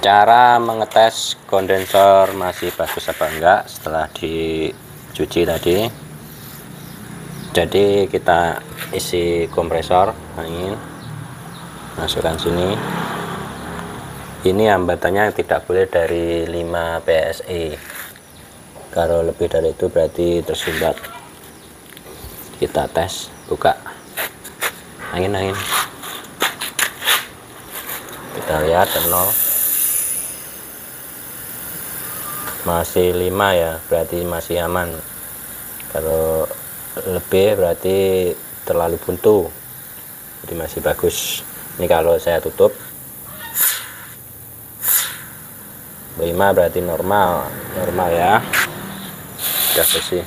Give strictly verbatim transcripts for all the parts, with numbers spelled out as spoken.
Cara mengetes kondensor masih bagus apa enggak setelah dicuci tadi. Jadi kita isi kompresor angin, masukkan sini. Ini hambatannya tidak boleh dari lima P S I. Kalau lebih dari itu berarti tersumbat. Kita tes, buka angin angin. Kita lihat nol. Masih lima ya, berarti masih aman. Kalau lebih berarti terlalu buntu, jadi masih bagus. Ini kalau saya tutup lima berarti normal normal ya, sudah bersih.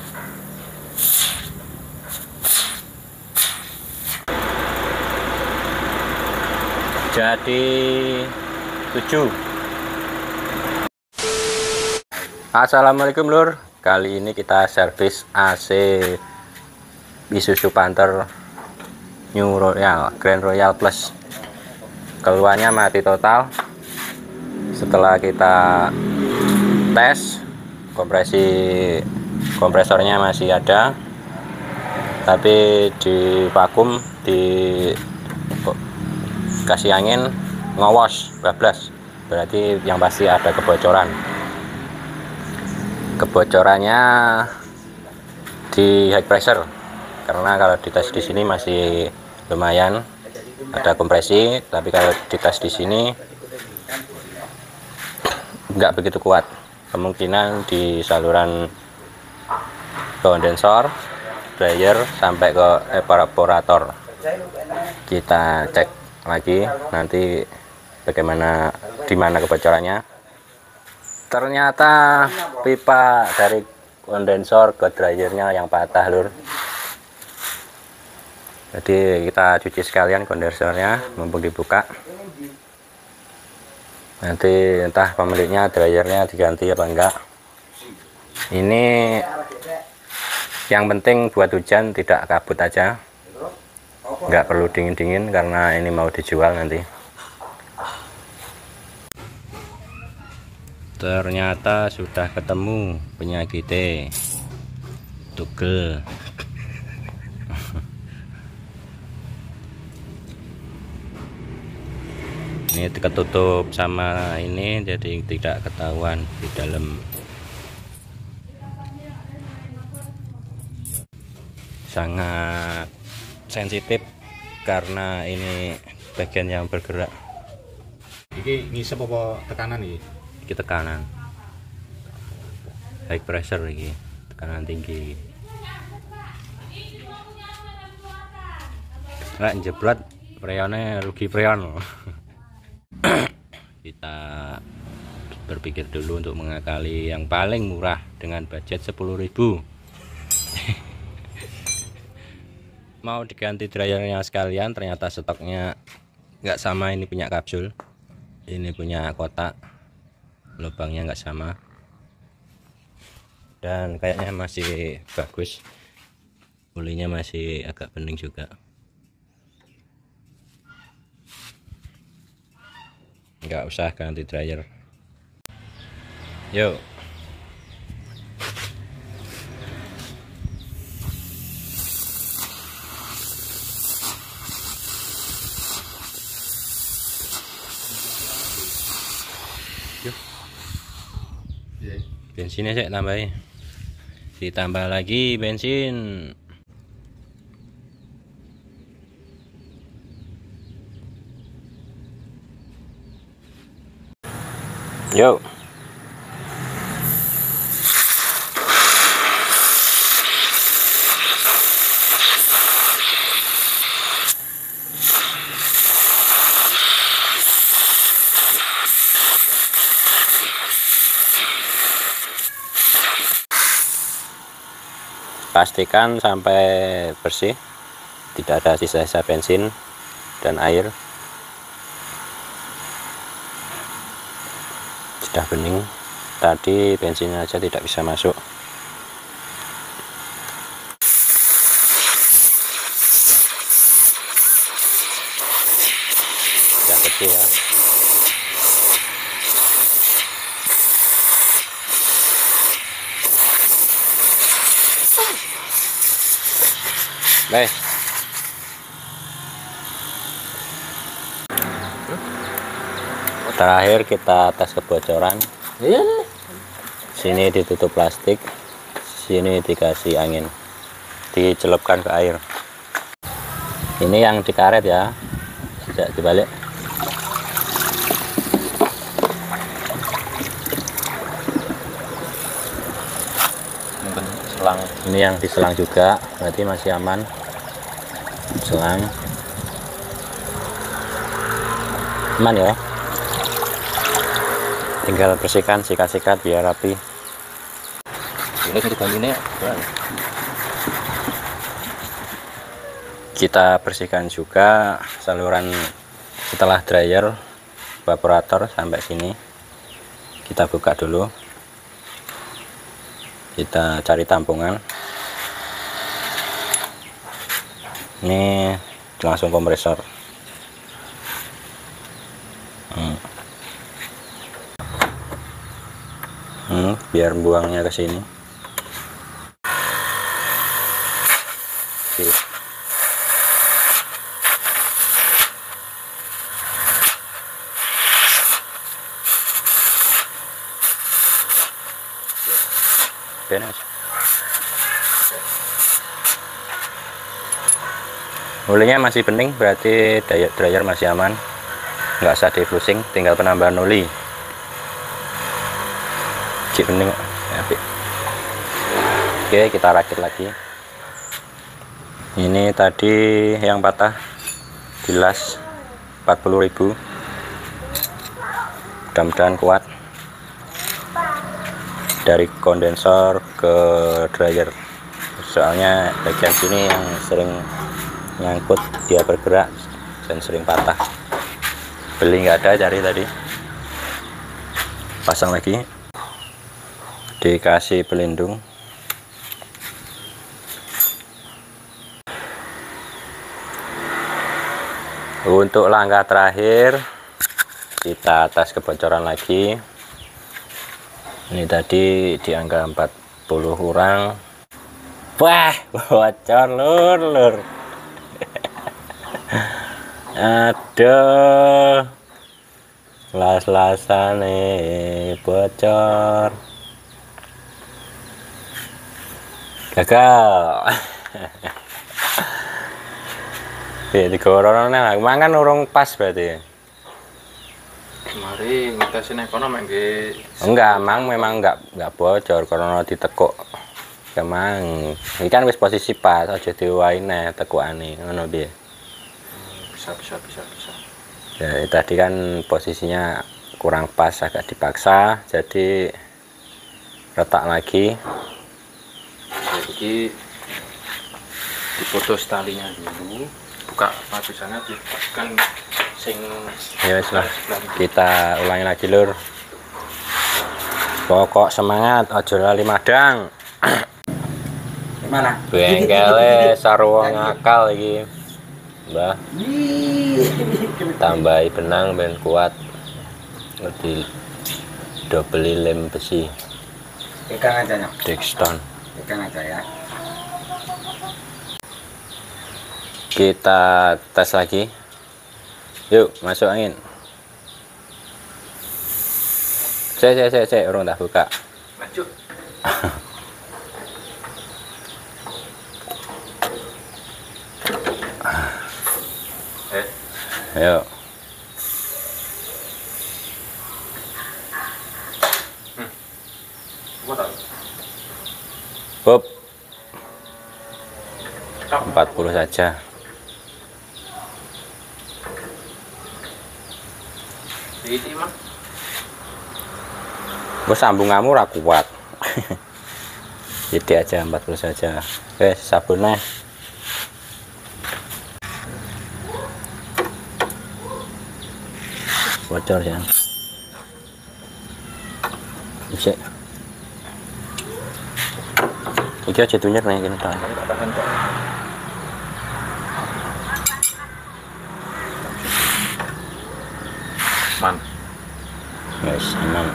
Jadi tujuh. Assalamualaikum lur, kali ini kita servis A C Isuzu Panther New Royal Grand Royal Plus. Keluarnya mati total. Setelah kita tes, kompresi kompresornya masih ada, tapi di vakum, di kasih angin ngowos bablas, berarti yang pasti ada kebocoran. Kebocorannya di high pressure, karena kalau dites di sini masih lumayan ada kompresi, tapi kalau dites di sini nggak begitu kuat. Kemungkinan di saluran kondensor, dryer sampai ke evaporator. Kita cek lagi nanti bagaimana, di mana kebocorannya. Ternyata pipa dari kondensor ke dryernya yang patah lur. Jadi kita cuci sekalian kondensornya mumpung dibuka. Nanti entah pemiliknya dryernya diganti apa enggak. Ini yang penting buat hujan tidak kabut aja, nggak perlu dingin-dingin karena ini mau dijual nanti. Ternyata sudah ketemu penyakitnya, tugel. Ini ketutup sama ini, jadi tidak ketahuan di dalam. Sangat sensitif karena ini bagian yang bergerak. Ini ngisep apa tekanan ini? Ini tekanan high pressure, ini tekanan tinggi. Nggak jebrot freonnya, rugi freon. Kita berpikir dulu untuk mengakali yang paling murah dengan budget sepuluh ribu. Mau diganti dryernya sekalian, ternyata stoknya nggak sama. Ini punya kapsul, ini punya kotak, lubangnya nggak sama, dan kayaknya masih bagus, olinya masih agak bening juga. Nggak usah ganti dryer. Yuk. Bensinnya saya tambahin, ditambah lagi bensin. Yuk. Pastikan sampai bersih, tidak ada sisa-sisa bensin dan air. Sudah bening, tadi bensinnya aja tidak bisa masuk. Sudah bersih ya. Wes. Terakhir kita tes kebocoran. Iya. Sini ditutup plastik, sini dikasih angin, dicelupkan ke air. Ini yang dikaret ya, tidak dibalik. Selang. Ini yang diselang juga, berarti masih aman. Selang, aman ya. Tinggal bersihkan, sikat-sikat biar rapi. Ini kan dibantuin ya. Kita bersihkan juga saluran setelah dryer evaporator sampai sini. Kita buka dulu. Kita cari tampungan. Ini langsung kompresor. Hmm. Hmm, biar buangnya ke sini. Oke. Beres. Olinya masih bening, berarti dryer, dryer masih aman, nggak usah di flushing, tinggal penambahan oli. Cik bening. Oke, kita rakit lagi. Ini tadi yang patah gelas empat puluh ribu, mudah-mudahan kuat. Dari kondensor ke dryer, soalnya bagian sini yang sering nyangkut, dia bergerak dan sering patah. Beli nggak ada, cari tadi. Pasang lagi, dikasih pelindung. Untuk langkah terakhir, kita tes kebocoran lagi. Ini tadi di angka empat puluh kurang. Wah, bocor lur lur. Aduh, las-lasan nih bocor. Gagal. Oke, digororone mangan urung pas berarti. Mari ngetesin ekonomi nggih. Enggak, mang memang enggak enggak bocor karena ditekuk. Emang ini kan wis posisi pas, aja diwai neh tekukane ngono piye. Bisa bisa bisa bisa. Ya, tadi kan posisinya kurang pas, agak dipaksa, jadi retak lagi. Jadi diputus talinya dulu, buka lapisannya, dipaskan sing. Ya wis lah, kita ulangi lagi lur. Pokok semangat, ojo lali madang. Gimana? Bengkele sarwa ngakal iki. Mbah. Tambahi benang ben kuat. Di dobeli lem besi. Pegang aja, Nyok. Dexton. Pegang aja ya. Kita tes lagi. Yuk, masuk angin. Cek, cek, cek, cek, orang tak buka. Maju. Eh, Ayo. hmm. Apa tahu? Hop. empat puluh saja. Ini mah. Gue sambung kamu ora kuat. Jadi aja empat puluh saja. Oke, sabunnya. Bocor ya. Bisa. Iki aja tunyer nih gini tahan. Tahan kok. Man. Guys, aman.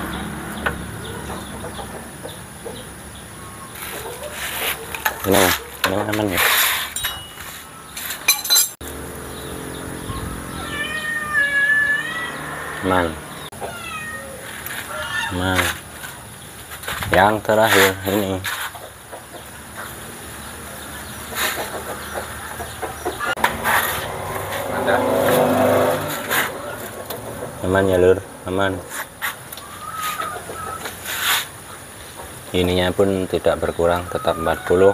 Ini, ini aman ya. Nah, yang terakhir ini aman ya lur, aman. Ininya pun tidak berkurang, tetap empat puluh.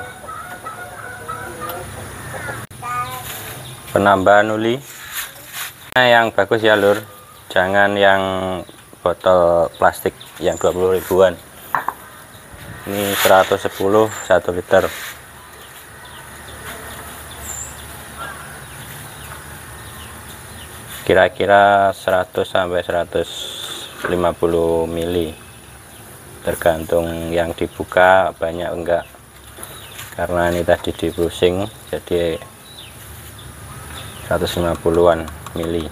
Penambahan uli. Nah, yang bagus ya lur, jangan yang botol plastik yang dua puluh ribuan. Ini seratus sepuluh satu liter. Kira-kira seratus sampai seratus lima puluh mili, tergantung yang dibuka banyak enggak, karena ini tadi di brushing jadi seratus lima puluhan mili.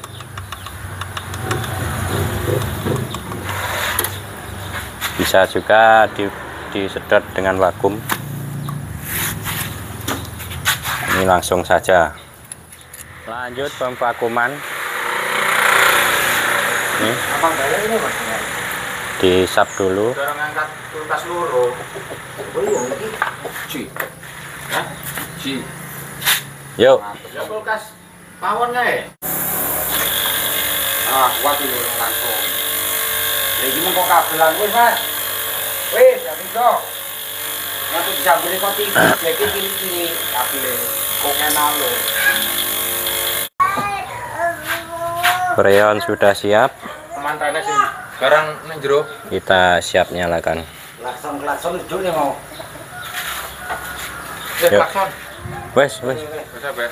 Bisa juga di, disedot dengan vakum. Ini langsung saja. Lanjut pemvakuman. Ini Apa enggak ini Mas? disap dulu. Orang ngangkat kulkas loro. Oh iya iki. Ci. Hah? Ci. Yuk. Ya kulkas pawon kae. Ah, kuat iki lho langsung. Ya iki mengko kabelan wis, Mas. Wis, ya iso. Nanti jambule kok iki iki kiri-kiri kabele. Kok kenal lho. Freon sudah siap. Mantane sih. Sekarang nang jero. Kita siap nyalakan. Langsung klakson juk nih mau. Yuk. Eh, klakson. Wes, wes. Wis apa?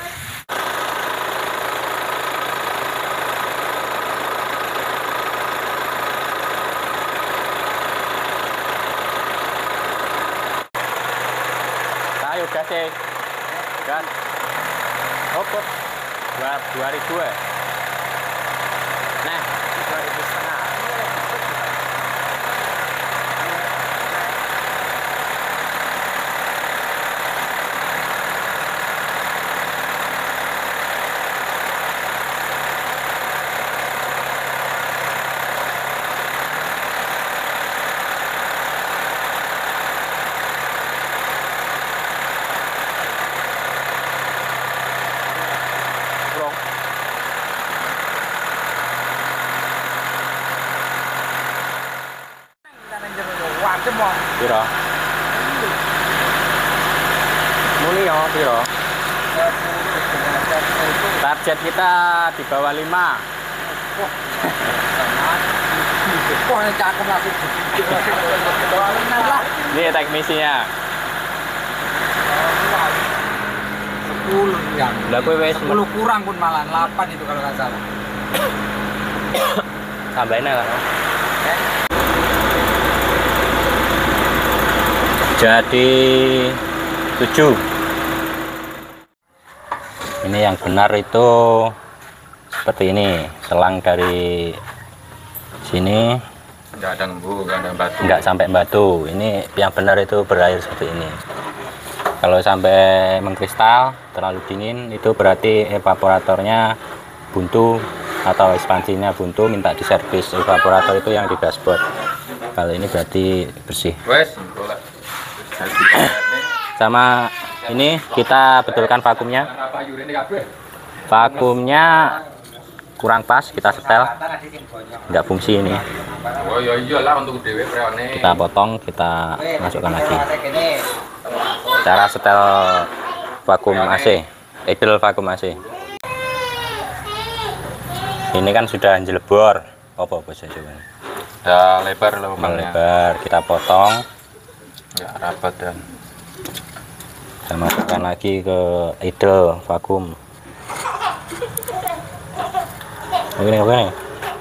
Ayo gas ya. Kan. Hop, hop. Dua, dua ribu ya. Nah, dua ribu setengah. Piro? Muni yo, piro? Target kita di bawah lima. Wah, ini cakep langsung. Ini teknisinya. sepuluh yang. Lah kowe wis sepuluh kurang pun malah delapan itu kalau nggak salah. tambahin kan. Jadi tujuh. Ini yang benar itu seperti ini, selang dari sini Nggak ada ngembu, nggak ada batu. nggak sampai batu. Ini yang benar itu berair seperti ini. Kalau sampai mengkristal terlalu dingin itu berarti evaporatornya buntu atau ekspansinya buntu, minta diservis evaporator itu yang di dashboard. Kalau ini berarti bersih. Wes, Sama ini kita betulkan vakumnya. Vakumnya kurang pas, kita setel, nggak fungsi ini. oh iya iyalah untuk dewe preone. Kita potong, kita masukkan lagi. Cara setel vakum A C, idle vakum A C. Ini kan sudah jelebor, apa apa saja. Udah lebar loh, Melebar, kita potong, nggak rapat dan kita masukkan lagi ke idle vakum. Ini apa nih?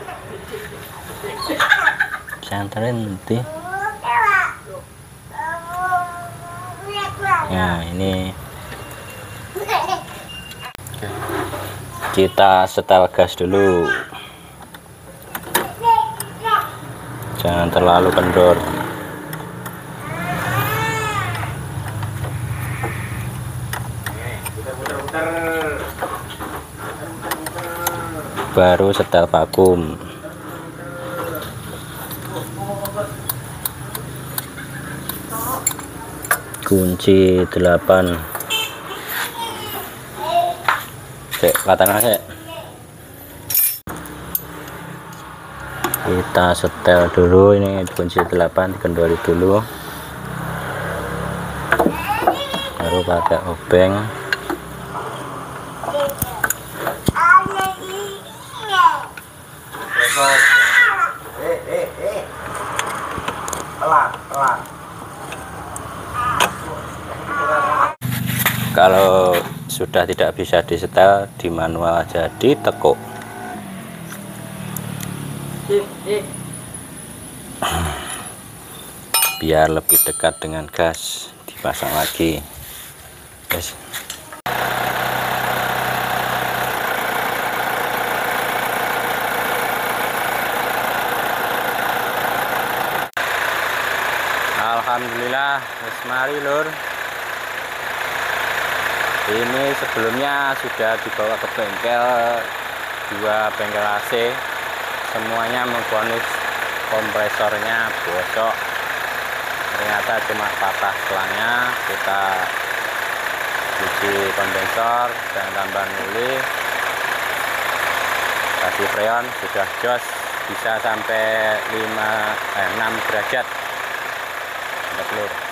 Santarin nanti. Nah ini kita setel gas dulu, jangan terlalu kendor. Baru setel vakum. kunci delapan. Cek katakan sih. Kita setel dulu, ini kunci delapan dikendali dulu, baru pakai obeng. Eh, eh, eh. Pelan, pelan. Kalau sudah tidak bisa disetel, di manual aja, ditekuk. Biar lebih dekat dengan gas, dipasang lagi. Yes. Alhamdulillah, wis mari lur. Ini sebelumnya sudah dibawa ke bengkel, dua bengkel A C, semuanya memvonis kompresornya bocor. Ternyata cuma patah selangnya. Kita cuci kondensor dan tambah mili, kasih freon, sudah jos, bisa sampai lima, eh, enam derajat. Lur.